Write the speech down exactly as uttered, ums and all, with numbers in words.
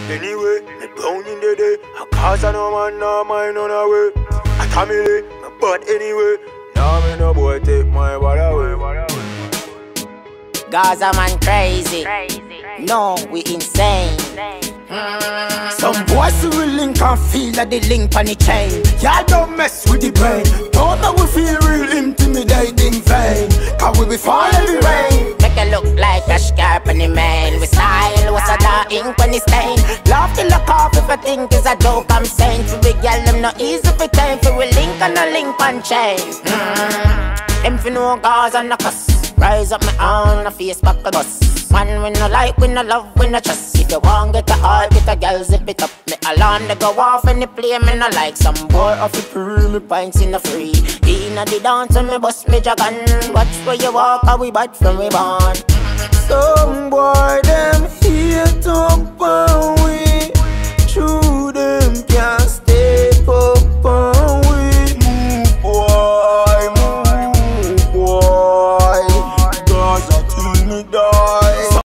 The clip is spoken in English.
Anyway, me brown in the day. I cause I no man, no mind on a way. I family, me but anyway. Now me no boy take my body away. Gaza man crazy. No, we insane. Mm. Some boys who will link and feel like the link on the chain. Y'all don't mess with the brain. Don't know we feel real intimidating vain. Cause we be fall every rain. Make it look like a scarp on the man. We style, what's a dark ink when it's stain. Love to look off if I think it's a joke I'm saying. For we girl, them not easy for time. For we link and a link on chain. Mm. Them for no cause and no cuss. Rise up my own, a face back a bus. Man, we no like, we no love, we no trust. If you want get a heart, get a girl, zip it up. Me alarm, they go off and they play, me no like. Some boy off the pre, me pints in the free. Inna the dance and me bust me dragon. Watch where you walk, how we bad from we born. Some boy, them here to pound.